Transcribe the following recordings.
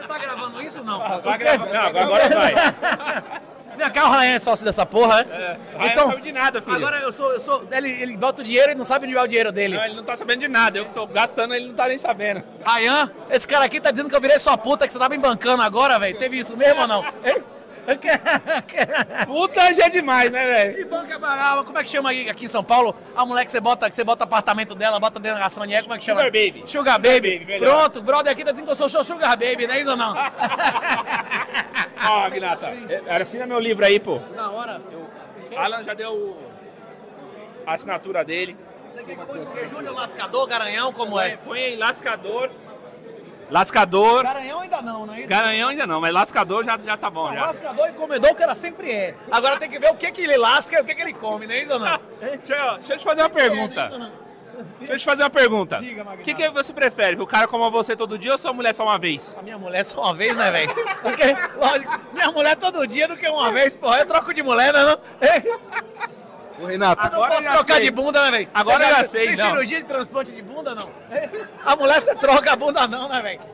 Você tá gravando isso ou não? Vai gravar. Não, agora vai. Minha cara, o Ryan é sócio dessa porra, né? Então, não sabe de nada, filho. Agora eu sou ele bota o dinheiro e não sabe onde vai o dinheiro dele. Não, ele não tá sabendo de nada. Eu tô gastando, ele não tá nem sabendo. Ryan, esse cara aqui tá dizendo que eu virei sua puta, que você tá me bancando agora, velho. Teve isso mesmo ou não? Puta já é demais, né, velho? E banca baraba, como é que chama aqui em São Paulo? A mulher que você bota apartamento dela, bota dentro da ração de como é que chama? Sugar Baby. Sugar Baby. Melhor. Pronto, o brother aqui tá dizendo que eu sou Sugar Baby, não é isso ou não? Ó, Agnata, assina meu livro aí, pô. Na hora. Alan já deu a assinatura dele. Você quer que pode ser Júnior Lascador, Garanhão, como é? Põe aí Lascador. Lascador. Garanhão ainda não é isso? Garanhão ainda não, mas Lascador já tá bom. Não, Já. lascador e comedor o cara sempre é. Agora tem que ver o que ele lasca e o que ele come, não é isso ou não? Deixa eu te fazer uma pergunta. Deixa eu te fazer uma pergunta. Diga, O que você prefere? Que o cara coma você todo dia ou sua mulher só uma vez? A minha mulher só uma vez, né, velho? Porque, lógico, minha mulher todo dia do que uma vez, porra. Eu troco de mulher, né, não? Ô, Renato, Eu não posso trocar de bunda, né, velho? Agora Você eu já sei, Tem não. cirurgia de transplante de bunda, não? A mulher você troca a bunda, não, né, velho?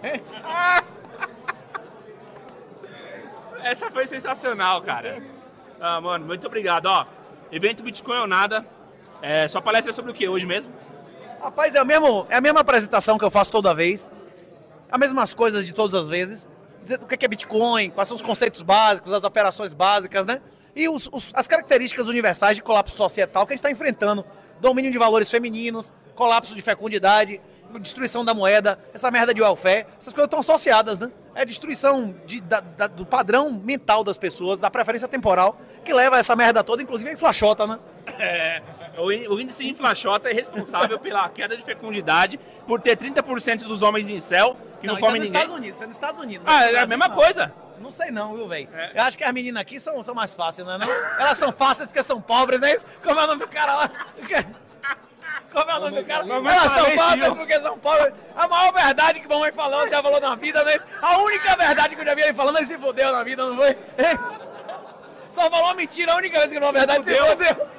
Essa foi sensacional, cara. Ah, mano, muito obrigado. Ó, evento Bitcoin ou nada. Sua palestra é sobre o que hoje mesmo? Rapaz, é a mesma apresentação que eu faço toda vez. As mesmas coisas de todas as vezes. Dizer o que é Bitcoin, quais são os conceitos básicos, as operações básicas, né? E as características universais de colapso societal que a gente está enfrentando. Domínio de valores femininos, colapso de fecundidade, destruição da moeda, essa merda de welfare, essas coisas estão associadas, né? É a destruição do padrão mental das pessoas, da preferência temporal, que leva a essa merda toda, inclusive a inflaxota, né? O índice de inflaxota é responsável pela queda de fecundidade, por ter 30% dos homens em céu que não comem ninguém. Isso é nos Estados Unidos. É a mesma coisa. Não sei não, viu, velho? Eu acho que as meninas aqui são mais fáceis, né? Não? Elas são fáceis porque são pobres, não é isso? Como é o nome do cara lá? Como é o nome do cara? Elas são fáceis porque são pobres. A maior verdade que a mamãe falou, já falou na vida, não é isso? A única verdade que eu já vi ele falando, ele se fudeu na vida, não foi? Só falou mentira, a única vez que falou a verdade, se fudeu.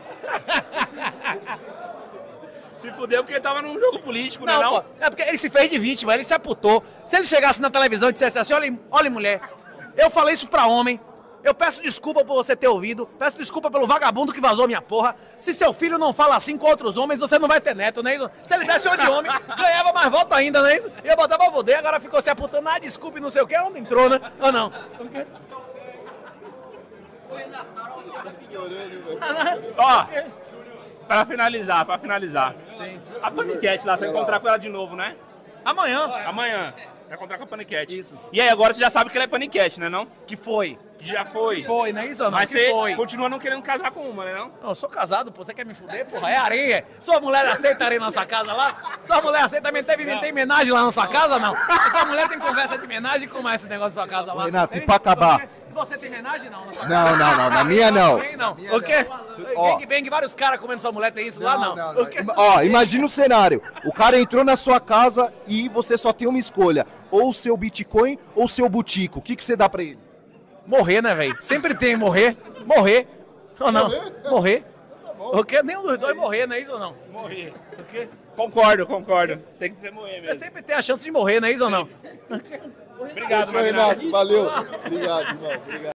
Se fudeu porque ele tava num jogo político, né? Não, pô, é porque ele se fez de vítima, ele se aputou. Se ele chegasse na televisão e dissesse assim, olha mulher, eu falei isso pra homem, eu peço desculpa por você ter ouvido, peço desculpa pelo vagabundo que vazou minha porra. Se seu filho não fala assim com outros homens, você não vai ter neto, não é isso? Se ele desse um de homem, ganhava mais voto ainda, não é isso? Ia botar pra foder, agora ficou se aputando, desculpe, não sei o que, onde entrou, né? Ou não? Ó, pra finalizar. Sim. A Paniquete lá, você vai encontrar com ela de novo, né? Amanhã. Amanhã. Vai encontrar com a Paniquete. Isso. E aí, agora você já sabe que ela é Paniquete, né não? Que foi? Que já foi. Foi, não é isso? Não, Mas que você foi. continua não querendo casar com uma, né não? Não, eu sou casado, pô. Você quer me fuder, porra? É areia. Sua mulher aceita areia na sua casa lá? Sua mulher aceita tem homenagem lá na sua casa, não? Sua mulher tem conversa de homenagem? Como é esse negócio da sua casa lá? Renato, e pra acabar? Você tem homenagem, não? Na sua Não, na minha não. Tem, não. O quê? Gangbang, vários caras comendo sua mulher, tem isso lá, não? O quê? Ó, imagina o cenário. O cara entrou na sua casa e você só tem uma escolha. Ou o seu Bitcoin ou o seu Butico. O que você dá pra ele? Morrer, né, velho? Sempre tem morrer. Morrer. Ou não? Morrer. O quê? Nenhum dos dois morrer, não é isso ou não? Morrer. O quê? Concordo. Tem que ser morrer Você mesmo. sempre tem a chance de morrer, não é isso ou não? Obrigado, Renato, valeu. Obrigado, irmão. Obrigado.